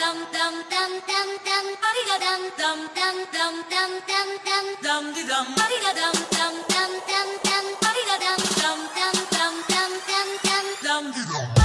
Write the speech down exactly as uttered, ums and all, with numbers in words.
dum dum dum dum dum, body da dum dum dum dum dum dum dum, dum di dum, body da dum dum dum dum dum, body da dum dum dum dum dum dum dum, dum di dum.